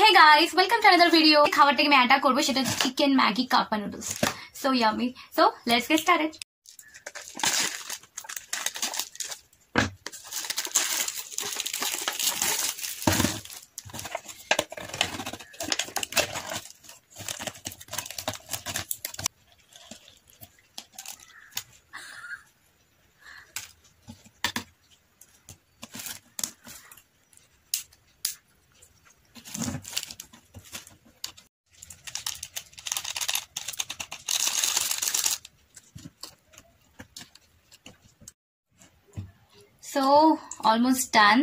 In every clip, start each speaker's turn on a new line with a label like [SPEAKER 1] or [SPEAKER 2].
[SPEAKER 1] Hey guys, welcome to another video. খাবারটাকে আমি attack করব, সেটা হচ্ছে chicken Maggi cup noodles. So yummy. So let's get started. So almost done.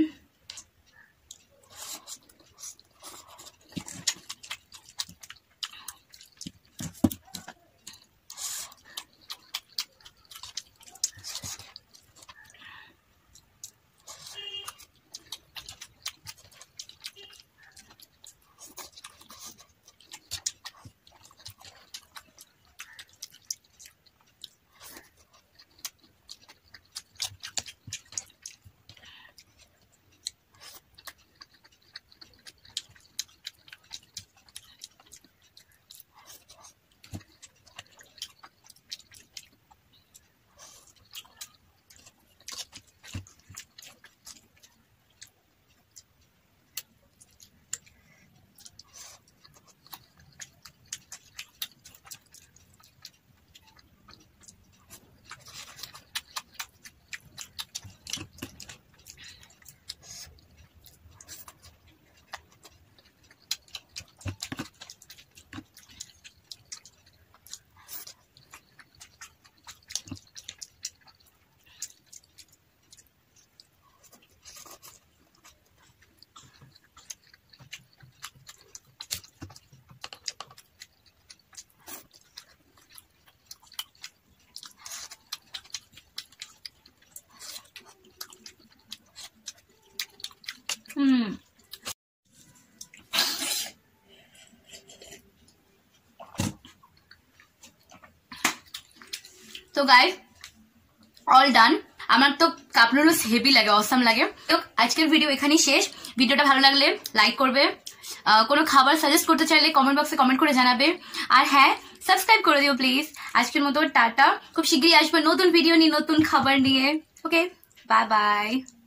[SPEAKER 1] তো guys all done. আমার তো কাপ নুডলস হেভি লাগে, অসাম লাগে। তো আজকের ভিডিও এখানেই শেষ। ভিডিওটা ভালো লাগলে লাইক করবে, কোনো খাবার সাজেস্ট করতে চাইলে কমেন্ট বক্সে কমেন্ট করে জানাবে, আর হ্যাঁ সাবস্ক্রাইব করে দিও প্লিজ। আজকের মতো টাটা, খুব শীঘ্রই আসবে নতুন ভিডিও নিয়ে, নতুন খাবার নিয়ে। Okay, bye by.